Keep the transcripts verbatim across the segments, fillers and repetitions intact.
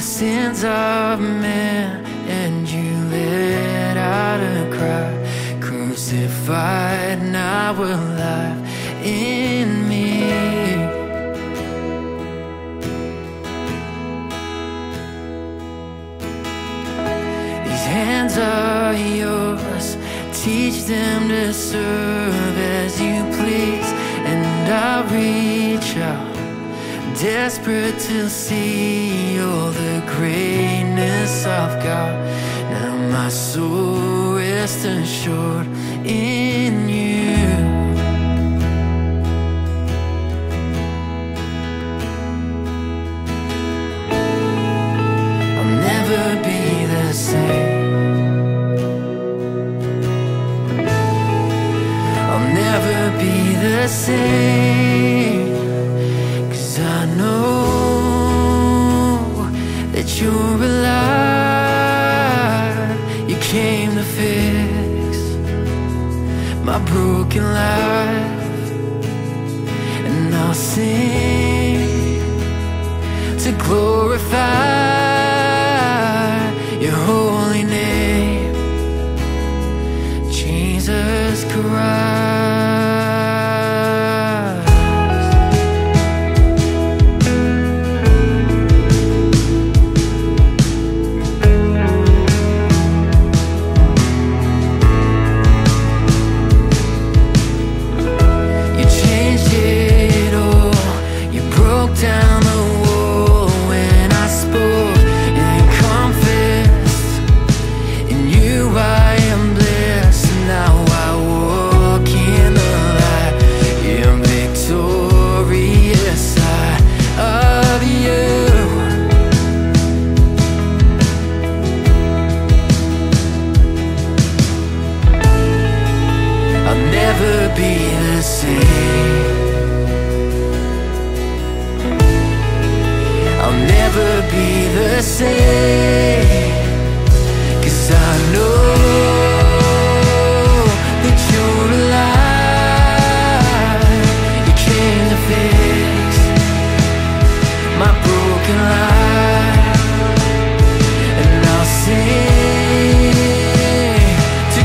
sins of men, and you let out a cry, crucified, now alive in me. These hands are yours, teach them to serve as you please, and I'll reach out, desperate to see all the greatness of God. Now my soul rests assured in you. I'll never be the same. I'll never be the same. I know that you're alive. You came to fix my broken life, and I'll sing to glorify your holy name, Jesus Christ. Down the wall when I spoke and confessed, in you I am blessed. Now I walk in the light, in victorious sight of you. I'll never be the same. I'll never be the same, 'cause I know that you're alive. You came to fix my broken life, and I'll sing to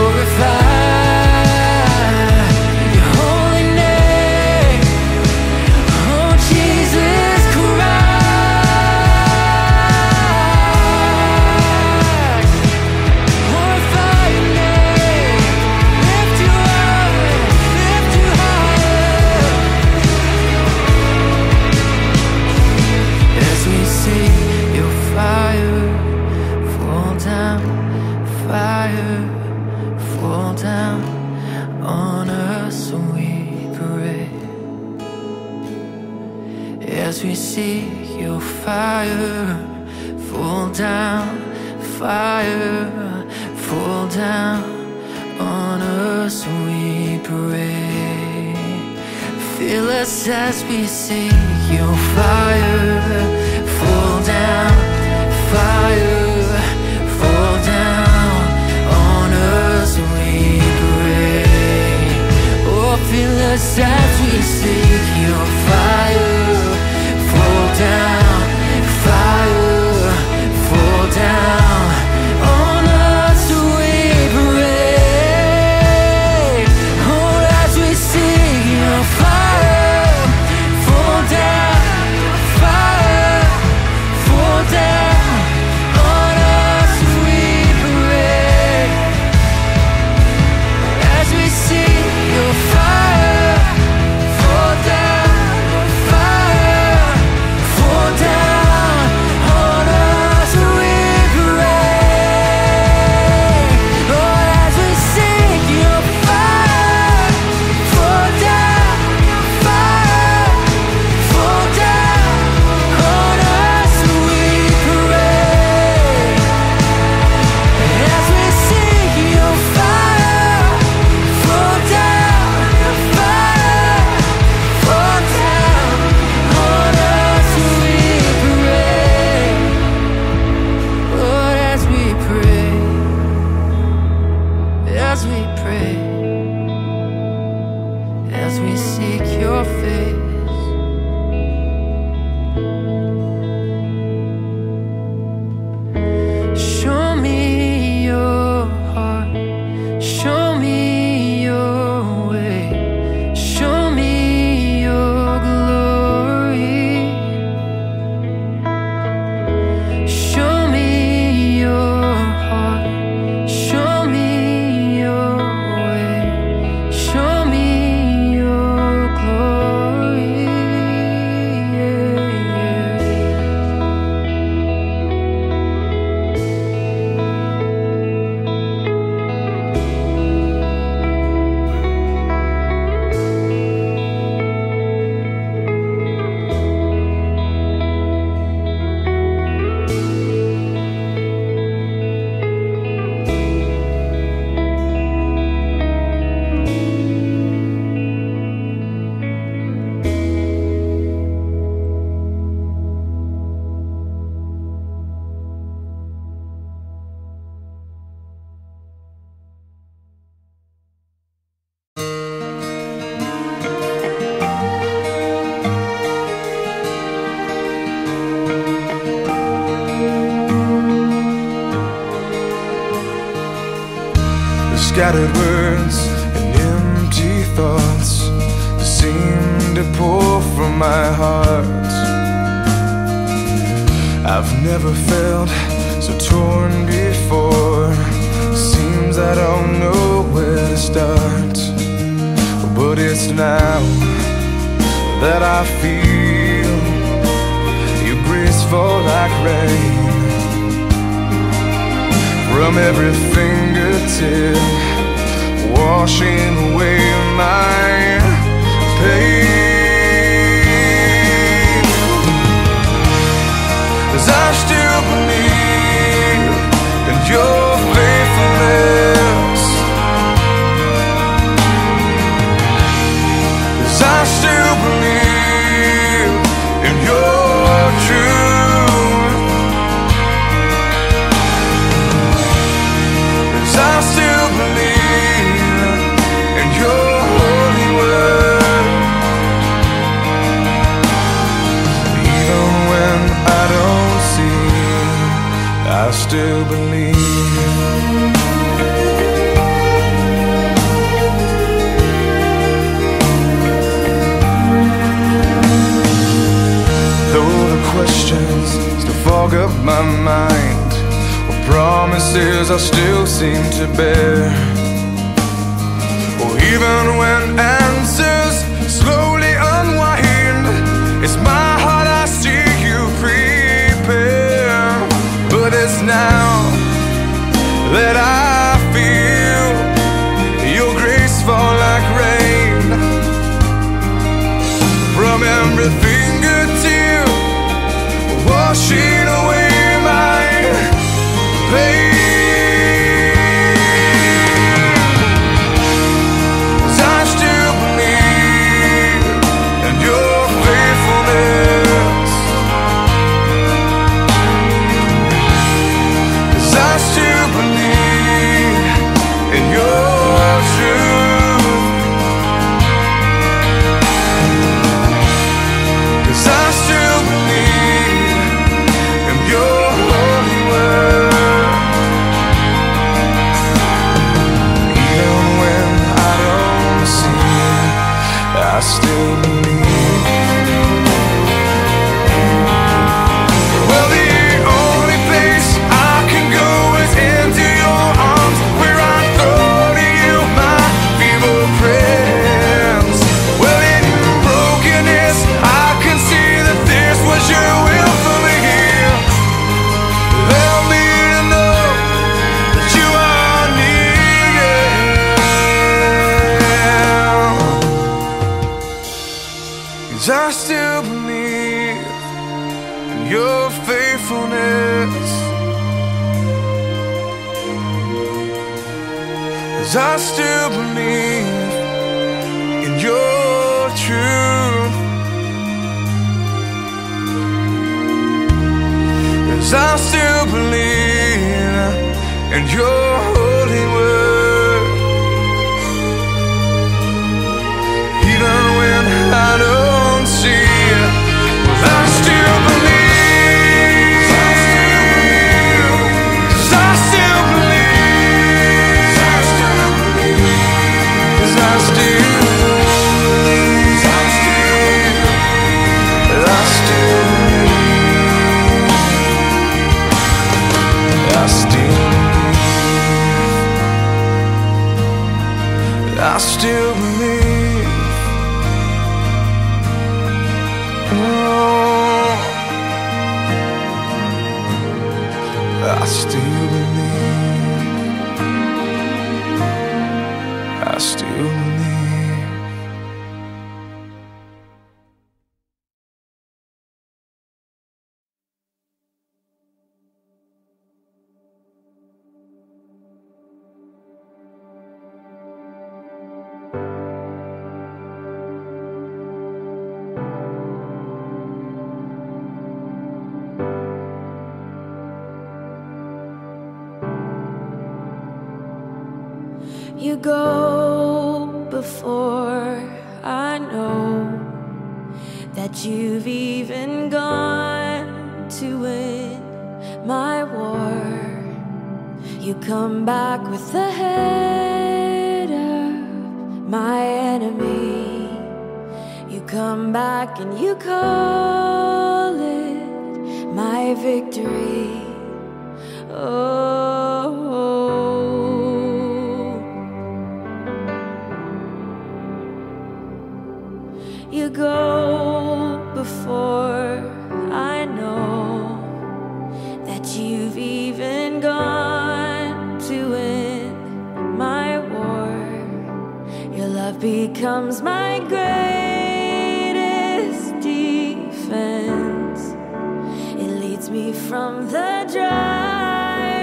glorify your holy name, oh Jesus Christ. Fire, fall down on us, we pray. As we seek your fire, fall down, fire, fall down on us, we pray. Fill us as we seek your fire, fall down, fire, fall down. Feel us as we seek your fire, fall down, fire, fall down on us, we pray. Oh, as we seek your fire, fall down, fire, fall down on us, we pray. As we seek your fire, fall down. scattered words and empty thoughts that seem to pour from my heart. I've never felt so torn before. Seems I don't know where to start, but it's now that I feel your grace fall like rain from every fingertip, washing away my pain. 'Cause I still believe in your faithfulness. 'Cause I still believe in your truth. 'Cause I still believe in your holy word. Even when I don't see, I still believe. Though the questions still fog up my mind, or promises I still seem to bear, or even when answers slowly unwind, it's my heart I see you prepare. But it's now that I feel your grace fall like rain from every fingertip, washing away my pain. 'Cause I still believe in your faithfulness. 'Cause I still believe in your truth. 'Cause I still believe in your holy word. Even when I don't see it, I still believe. Well, the only place I can go is into your arms, where I throw to you my feeble prayers. Well, in brokenness, I can see that this was your will for me. Help me to know that you are near. 'Cause I still believe in your faithfulness. 'Cause I still believe in your truth. 'Cause I still believe in your holy word. Even when I don't see it, I still believe. 'Cause I still believe. 'Cause I still believe. 'Cause I still believe. 'Cause I still believe. I still believe. I still believe. Oh, I still believe. I still believe. You go before I know that you've even gone to win my war. You come back with the head my enemy. You come back and you call it my victory. Oh, you go before I know that you've even gone to win my war. Your love becomes my greatest defense. It leads me from the dry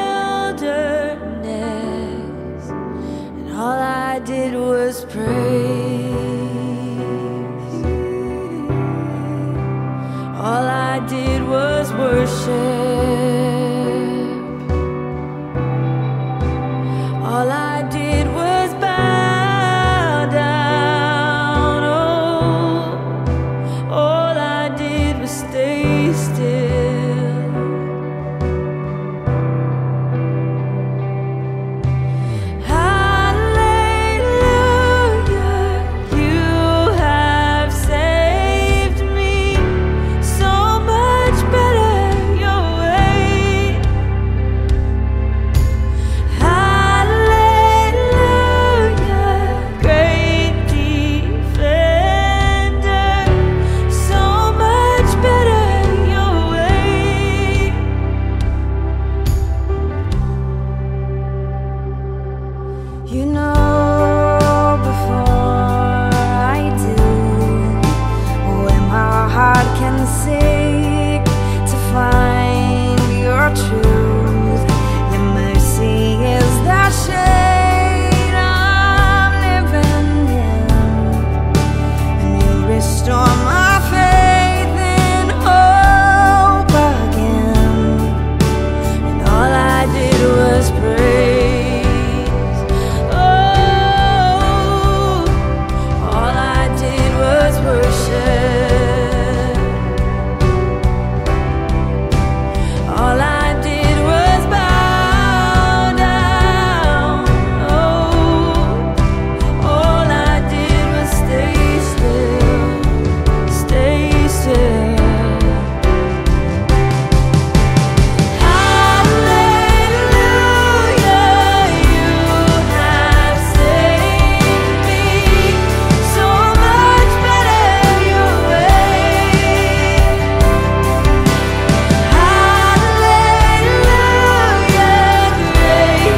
wilderness, and all I did was praise. All I did was worship. All I did was bow down. Oh, all I did was stay still. Hallelujah, you have saved me. So much better your way. Hallelujah, great defender. So much better your way. You know before I do, when my heart can seek to find your truth. Your mercy is the shade I'm living in, and you restore my faith and hope again. And all I did was praise. Oh, all I did was worship. All I did was bow down. Oh, all I did was stay still, stay still. Hallelujah, you have saved me. So much better your way. Hallelujah, great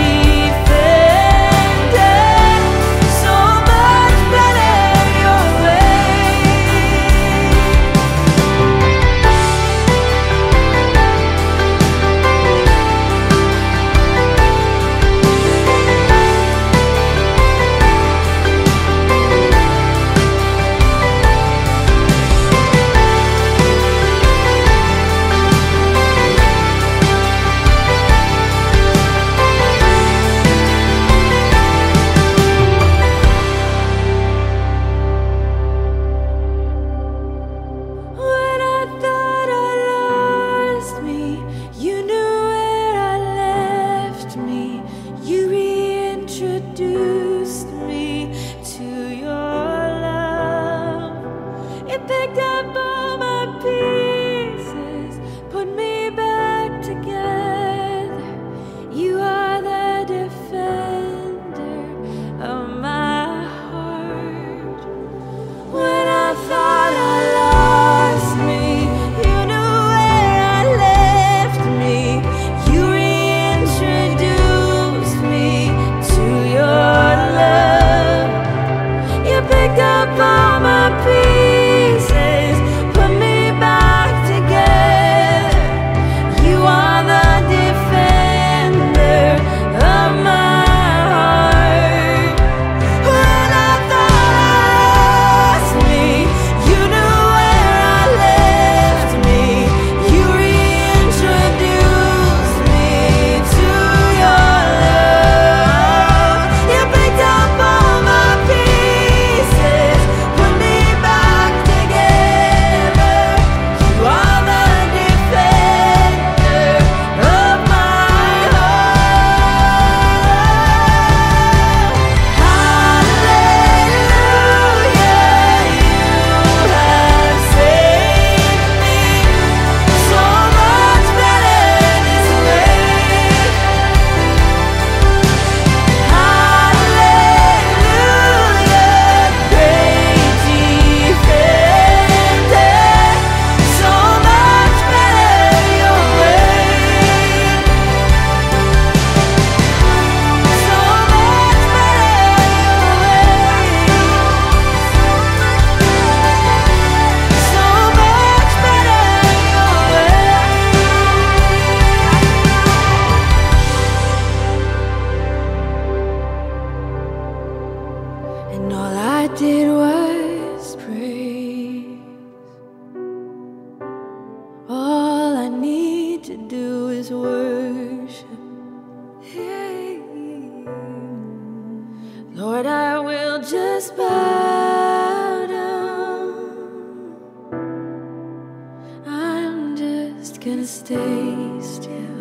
defender. So much better your way. When I thought I lost me, you knew where I left me. You reintroduced me to your love. It picked up all my pieces, put me back together. You are the defender of my heart. When I thought I lost me, you knew where I left me. You reintroduced me to your love. You picked up all my pieces, gonna stay still.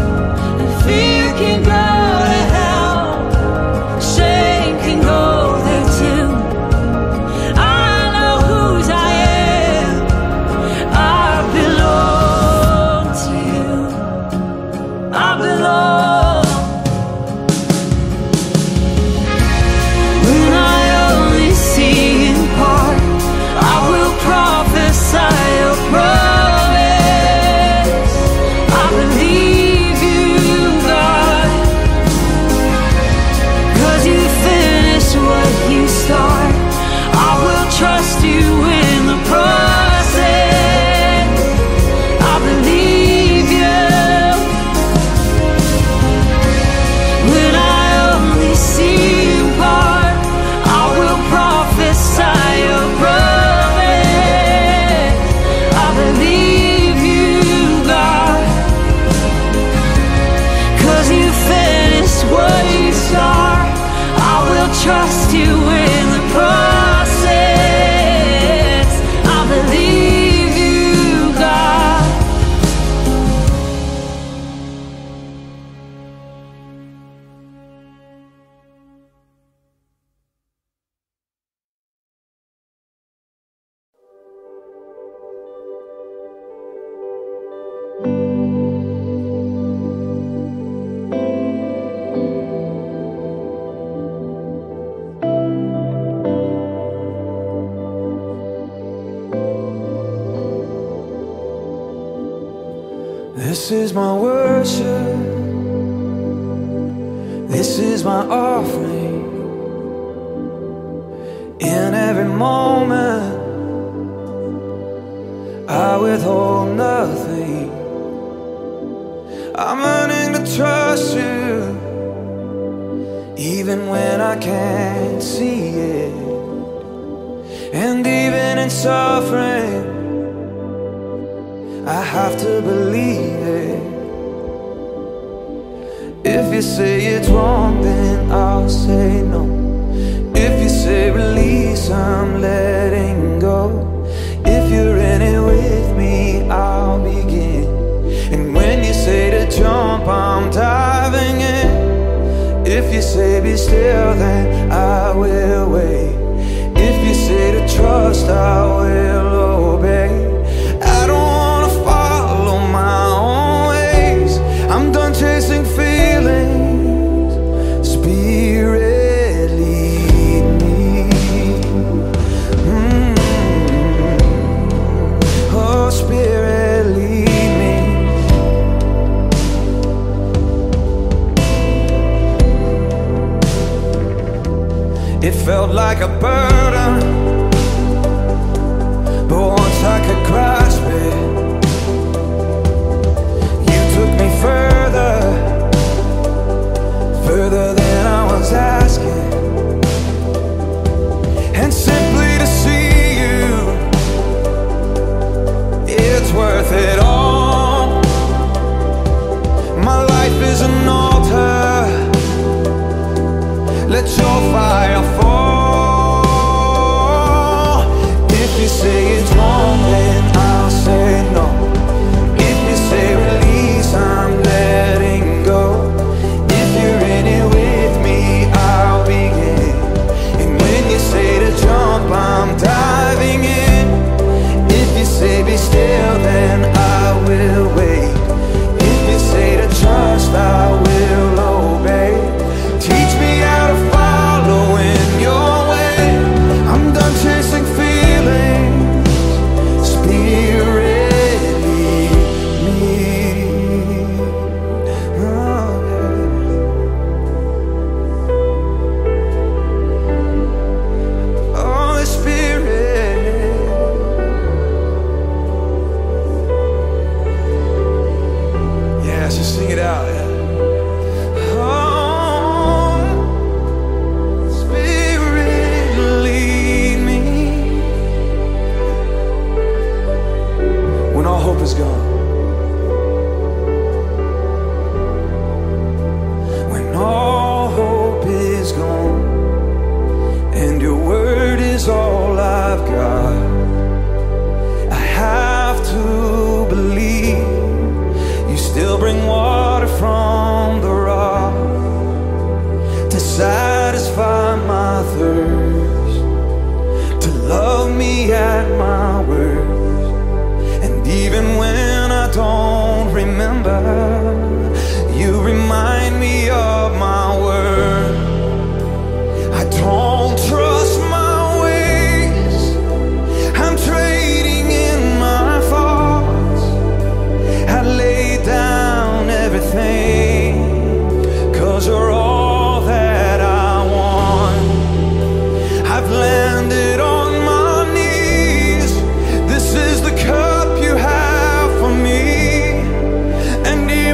Fear can go to hell, shame can go there. you in the process. I believe you, God. This is my worship, this is my offering. In every moment, I withhold nothing. I'm learning to trust you, even when I can't see it. And even in suffering, I have to believe it. If you say it's wrong, then I'll say no. If you say release, I'm letting go. If you're in it with me, I'll begin. And when you say to jump, I'm diving in. If you say be still, then I will wait. If you say to trust, I will obey. I don't I'm done chasing feelings. Spirit, lead me. Mm-hmm. Oh, Spirit, lead me. It felt like a burden, but once I could grasp it, further, further than I was asking. And simply to see you, it's worth it all. My life is an altar. Let your fire fall. If you say it's wrong, then I'll say no. If you say release, I'm letting go. If you're in it with me, I'll begin. And when you say to jump, I'm diving in. If you say be still, then I will wait. If you say to trust, I will obey. Teach me how to follow in your way. I'm done chasing feelings. Spirit, lead me. Sing it out, yeah. Oh, Spirit, lead me. When all hope is gone, when all hope is gone, and your word is all I've got, I have to believe you still bring water from the rock to satisfy my thirst, to love me at my worst. And even when I don't remember, you remind me of my word. I don't trust my ways, I'm trading in my thoughts. I lay down everything, 'cause you're all that I want. I've landed on my knees. This is the cup you have for me. And even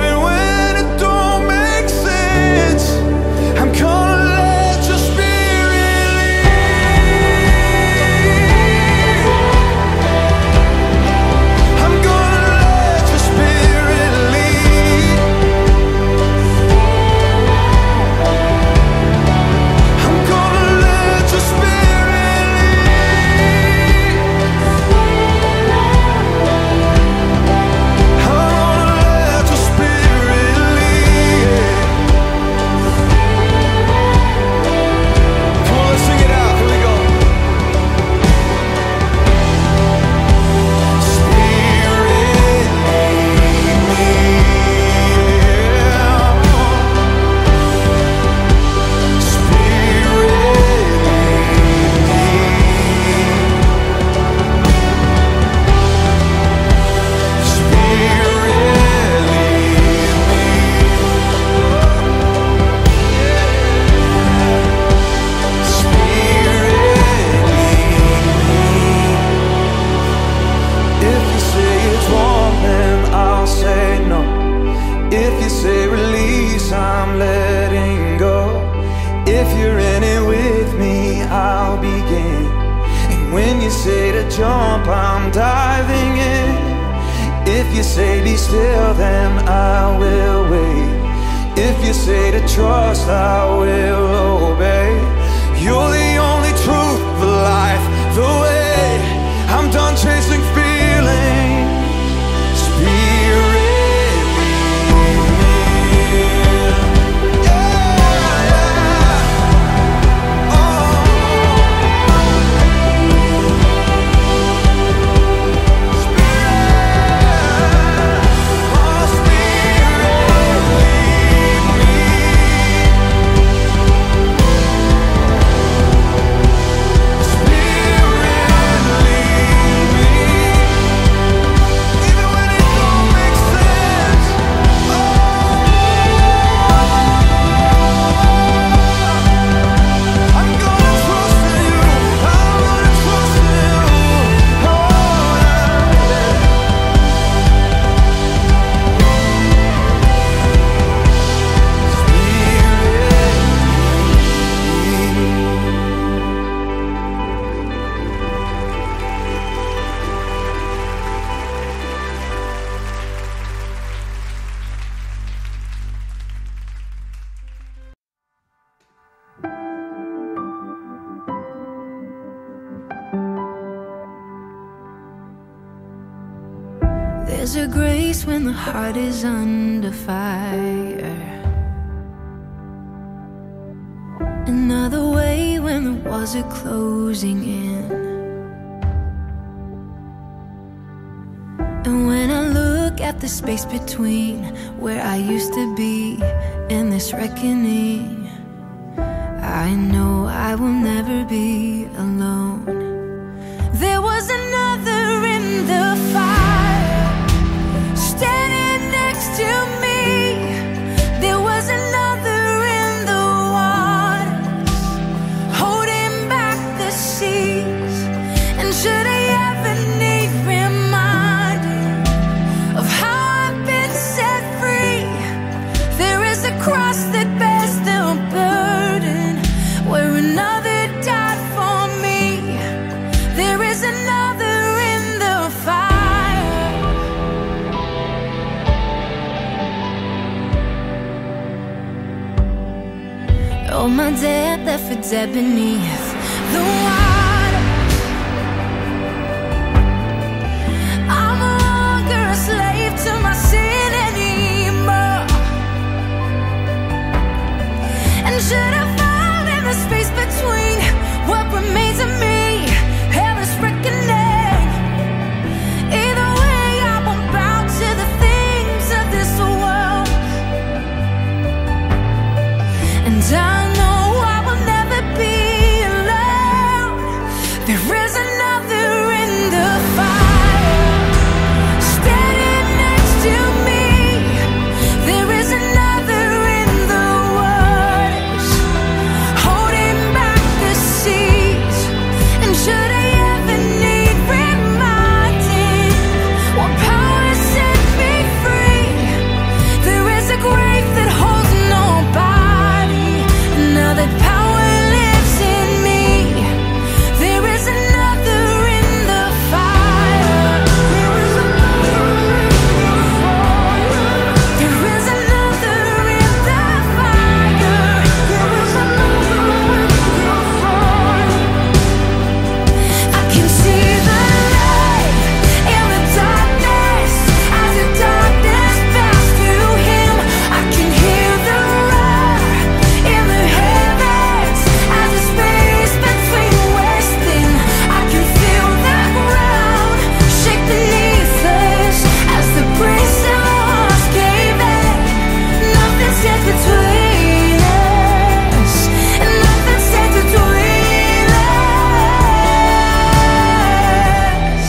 you say to jump, I'm diving in. If you say be still, then I will wait. If you say to trust, I will obey. You're the only truth, the life, the way. I'm done chasing feelings. Spirit, there's a grace when the heart is under fire. Another way when the walls are closing in. And when I look at the space between where I used to be and this reckoning, I know I will never be alone. There was another in the fire, standing next to me. There was another in the waters, holding back the seas. And should I ever need reminding of how I've been set free, there is a cross that bears the burden, where another died for me. There is another in the fire. All my debt left for dead beneath the water. I'm no longer a slave to my sin anymore. And should I fall in the space between what remains of me and this reckoning, either way I won't bow to the things of this world. And I know I will never be alone. There is another in the fire, standing next to me. There is another in the waters, holding back the seas. And should I ever need reminding what power set me free, there is a grave that holds nobody. Now that power lives in me, there is another in the fire. There is another in the fire. There is another in the fire. There is another in the fire. I can see the light in the darkness, as the darkness fell to him. I can hear the roar in the heavens, as the space between wasting. I can feel the ground shake beneath us, as the bricks and walls cave in. Nothing stands between us, and nothing stands between us.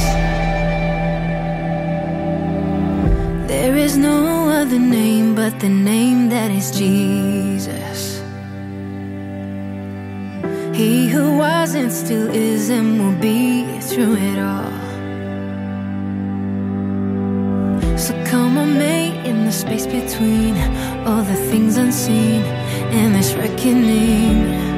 There is no other name but the name that is Jesus. He who was and still is and will be through it all. So come on, mate, in the space between all the things unseen and this reckoning.